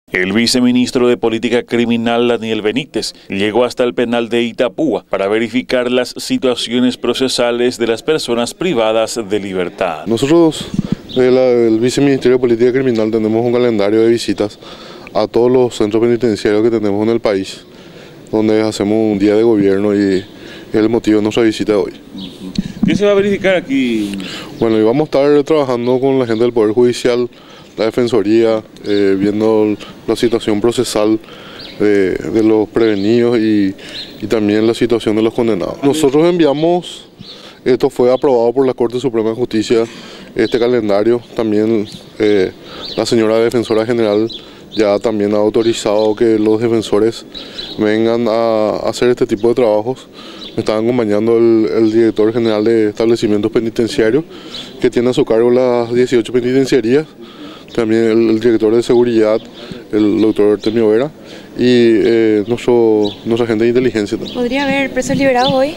El viceministro de Política Criminal, Daniel Benítez, llegó hasta el penal de Itapúa para verificar las situaciones procesales de las personas privadas de libertad. Nosotros, el Viceministerio de Política Criminal, tenemos un calendario de visitas a todos los centros penitenciarios que tenemos en el país, donde hacemos un día de gobierno y es el motivo de nuestra visita de hoy. ¿Qué se va a verificar aquí? Bueno, y vamos a estar trabajando con la gente del Poder Judicial, la Defensoría, viendo la situación procesal de los prevenidos y también la situación de los condenados. Nosotros enviamos, esto fue aprobado por la Corte Suprema de Justicia, este calendario. También la señora Defensora General ya también ha autorizado que los defensores vengan a hacer este tipo de trabajos. Me está acompañando el director general de establecimientos penitenciarios, que tiene a su cargo las 18 penitenciarías, también el director de seguridad, el doctor Artemio Vera, y nuestra agente de inteligencia. ¿Podría haber presos liberados hoy?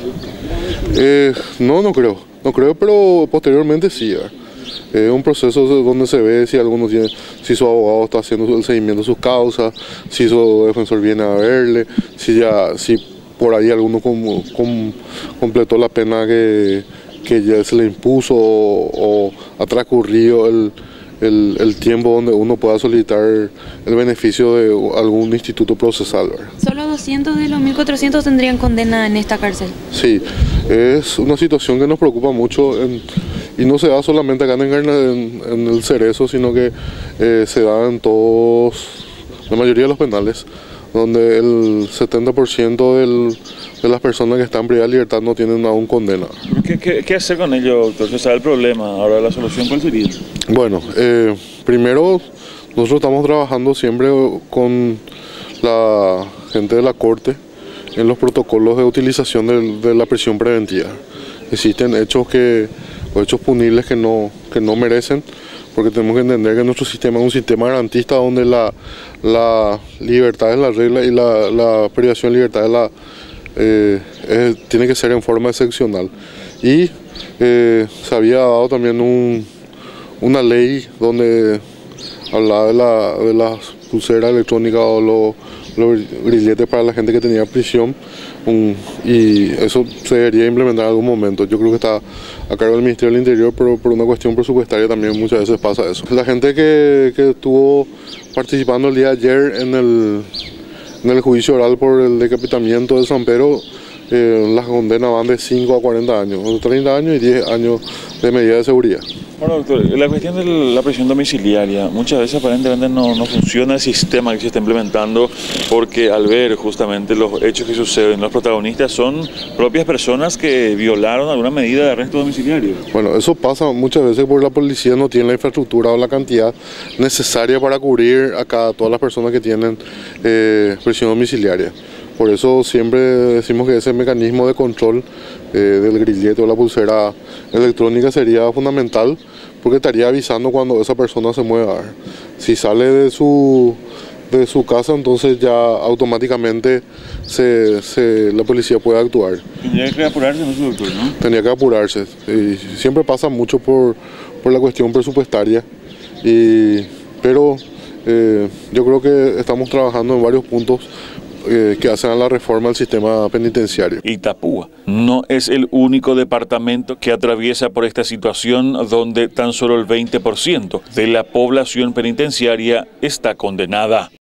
No creo, pero posteriormente sí. Es un proceso donde se ve si su abogado está haciendo el seguimiento de sus causas, si su defensor viene a verle, si por ahí alguno completó la pena que ya se le impuso o ha transcurrido el tiempo donde uno pueda solicitar el beneficio de algún instituto procesal, ¿verdad? Solo 200 de los 1.400 tendrían condena en esta cárcel. Sí, es una situación que nos preocupa mucho y no se da solamente acá en el Cerezo, sino que se da en la mayoría de los penales, donde el 70% de las personas que están privadas de libertad no tienen aún condena. ¿Qué hacer con ello, doctor? ¿Se sabe el problema? Ahora, ¿la solución cuál sería? Bueno, primero, nosotros estamos trabajando siempre con la gente de la Corte en los protocolos de utilización de la prisión preventiva. Existen hechos punibles que no merecen, porque tenemos que entender que nuestro sistema es un sistema garantista donde la libertad es la regla y la privación de libertad tiene que ser en forma excepcional. Y se había dado también una ley donde hablaba de las pulseras electrónicas o los grilletes para la gente que tenía prisión, y eso se debería implementar en algún momento. Yo creo que está a cargo del Ministerio del Interior, pero por una cuestión presupuestaria también muchas veces pasa eso. La gente que estuvo participando el día de ayer en el juicio oral por el decapitamiento de San Pedro, las condenas van de 5 a 40 años, 30 años y 10 años de medida de seguridad. Bueno, doctor, la cuestión de la prisión domiciliaria, muchas veces aparentemente no funciona el sistema que se está implementando, porque al ver justamente los hechos que suceden, los protagonistas son propias personas que violaron alguna medida de arresto domiciliario. Bueno, eso pasa muchas veces porque la policía no tiene la infraestructura o la cantidad necesaria para cubrir a todas las personas que tienen prisión domiciliaria. Por eso siempre decimos que ese mecanismo de control del grillete o la pulsera electrónica sería fundamental, porque estaría avisando cuando esa persona se mueva. Si sale de su casa, entonces ya automáticamente la policía puede actuar. Tendría que apurarse, ¿no, doctor? ¿No? Tendría que apurarse. Y siempre pasa mucho por la cuestión presupuestaria, pero yo creo que estamos trabajando en varios puntos que hacen a la reforma del sistema penitenciario. Itapúa no es el único departamento que atraviesa por esta situación, donde tan solo el 20% de la población penitenciaria está condenada.